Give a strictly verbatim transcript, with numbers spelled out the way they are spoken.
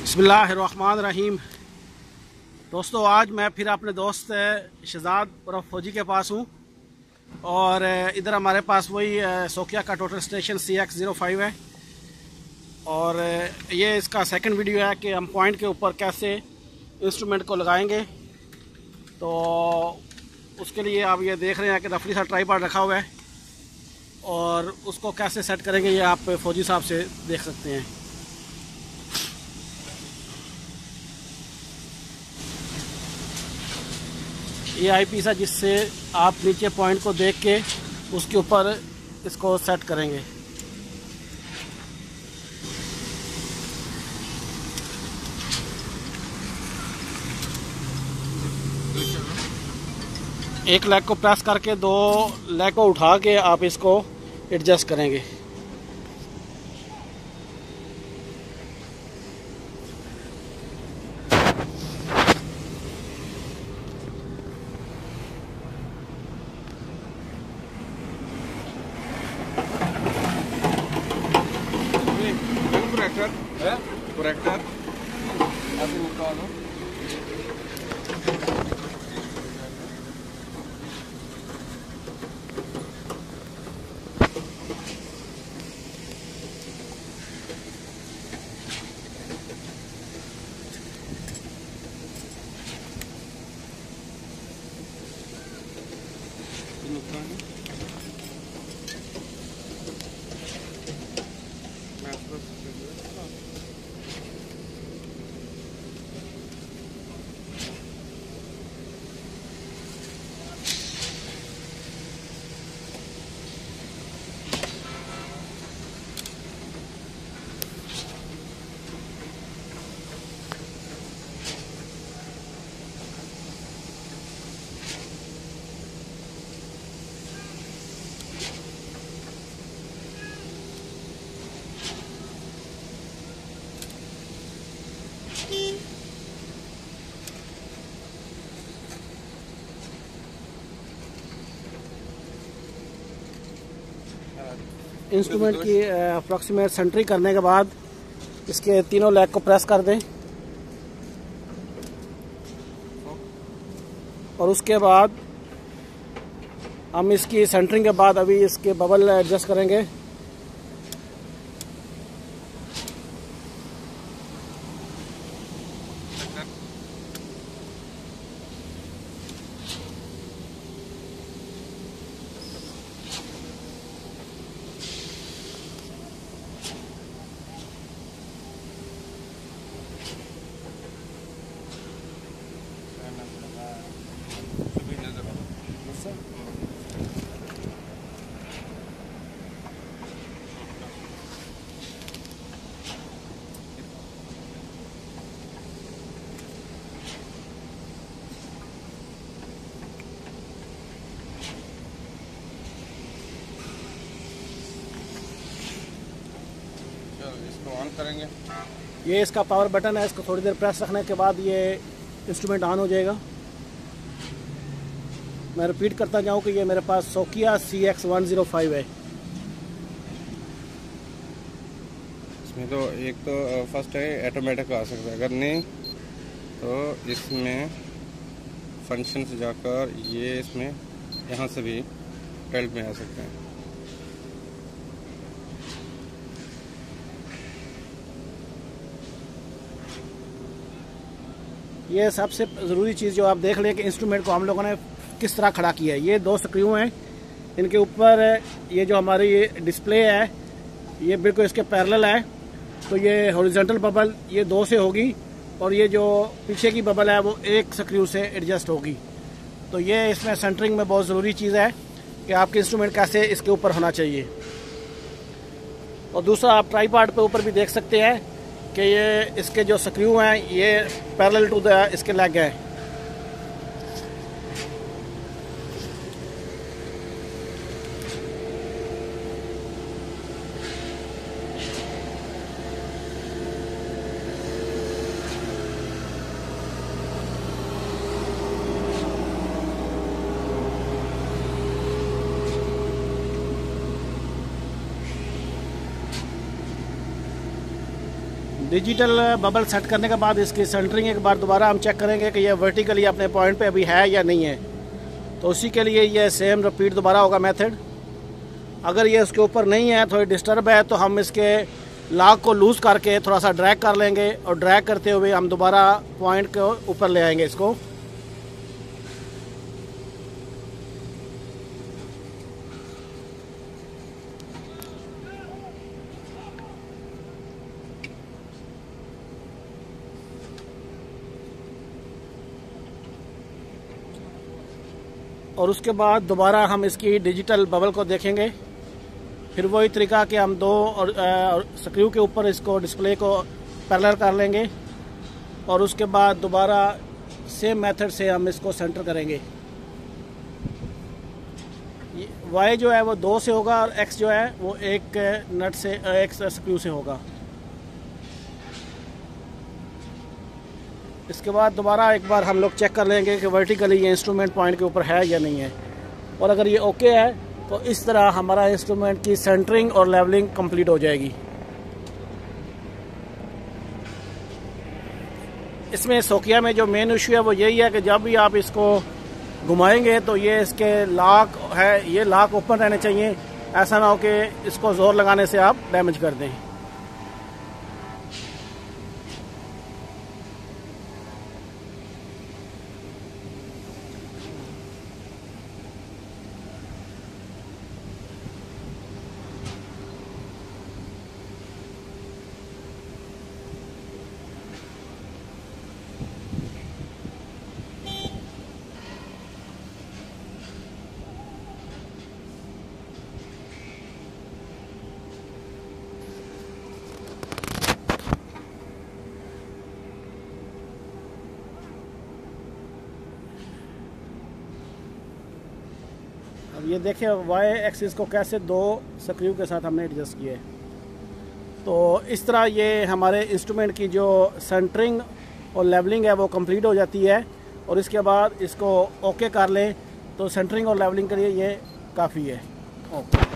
बिस्मिल्लाहिर्रहमानिर्रहीम। दोस्तों, आज मैं फिर अपने दोस्त शहजाद और फौजी के पास हूँ और इधर हमारे पास वही सोकिया का total station C X zero five है और ये इसका सेकंड वीडियो है कि हम पॉइंट के ऊपर कैसे इंस्ट्रूमेंट को लगाएंगे। तो उसके लिए आप ये देख रहे हैं कि रफली सा ट्राइपॉड रखा हुआ है और उसको कैसे सेट करेंगे ये आप फौजी साहब से देख सकते हैं। ये आई पीस है जिससे आप नीचे पॉइंट को देख के उसके ऊपर इसको सेट करेंगे। एक लेग को प्रेस करके दो लेग को उठा के आप इसको एडजस्ट करेंगे। करेक्टर है करेक्टर ऐसे निकालो। इंस्ट्रूमेंट की अप्रॉक्सीमेट सेंटरिंग करने के बाद इसके तीनों लेग को प्रेस कर दें और उसके बाद हम इसकी सेंटरिंग के बाद अभी इसके बबल एडजस्ट करेंगे। इसको ऑन करेंगे। ये इसका पावर बटन है, इसको थोड़ी देर प्रेस रखने के बाद ये इंस्ट्रूमेंट ऑन हो जाएगा। मैं रिपीट करता जाऊँ कि ये मेरे पास Sokkia C X one zero five है। इसमें तो एक तो फर्स्ट है ऑटोमेटिक आ सकता है, अगर नहीं तो इसमें फंक्शन से जाकर ये इसमें यहाँ से भी टेल्ट में आ सकते हैं। ये सबसे ज़रूरी चीज़ जो आप देख लें कि इंस्ट्रूमेंट को हम लोगों ने किस तरह खड़ा किया है। ये दो स्क्रू हैं, इनके ऊपर ये जो हमारी ये डिस्प्ले है ये बिल्कुल इसके पैरेलल है, तो ये हॉरिजॉन्टल बबल ये दो से होगी और ये जो पीछे की बबल है वो एक स्क्रू से एडजस्ट होगी। तो ये इसमें सेंटरिंग में बहुत ज़रूरी चीज़ है कि आपके इंस्ट्रूमेंट कैसे इसके ऊपर होना चाहिए। और दूसरा आप ट्राइपॉड पे ऊपर भी देख सकते हैं कि ये इसके जो स्क्रू हैं ये पैरेलल टू द इसके लेग हैं। डिजिटल बबल सेट करने के बाद इसकी सेंटरिंग एक बार दोबारा हम चेक करेंगे कि ये वर्टिकली अपने पॉइंट पे अभी है या नहीं है। तो उसी के लिए ये सेम रिपीट दोबारा होगा मेथड। अगर ये उसके ऊपर नहीं है, थोड़ी डिस्टर्ब है, तो हम इसके लॉक को लूज़ करके थोड़ा सा ड्रैग कर लेंगे और ड्रैग करते हुए हम दोबारा पॉइंट के ऊपर ले आएंगे इसको। और उसके बाद दोबारा हम इसकी डिजिटल बबल को देखेंगे। फिर वही तरीका कि हम दो और स्क्रू के ऊपर इसको डिस्प्ले को पैरेलल कर लेंगे और उसके बाद दोबारा सेम मेथड से हम इसको सेंटर करेंगे। वाई जो है वो दो से होगा और एक्स जो है वो एक नट से एक स्क्रू से होगा। इसके बाद दोबारा एक बार हम लोग चेक कर लेंगे कि वर्टिकली ये इंस्ट्रूमेंट पॉइंट के ऊपर है या नहीं है। और अगर ये ओके है तो इस तरह हमारा इंस्ट्रूमेंट की सेंटरिंग और लेवलिंग कंप्लीट हो जाएगी। इसमें सोकिया में जो मेन इशू है वो यही है कि जब भी आप इसको घुमाएंगे तो ये इसके लॉक है, ये लॉक ओपन रहने चाहिए। ऐसा ना हो कि इसको ज़ोर लगाने से आप डैमेज कर दें। अब ये देखिए वाई एक्सिस को कैसे दो स्क्रू के साथ हमने एडजस्ट किया है। तो इस तरह ये हमारे इंस्ट्रूमेंट की जो सेंटरिंग और लेवलिंग है वो कंप्लीट हो जाती है। और इसके बाद इसको ओके कर लें तो सेंटरिंग और लेवलिंग के लिए ये काफ़ी है। ओके।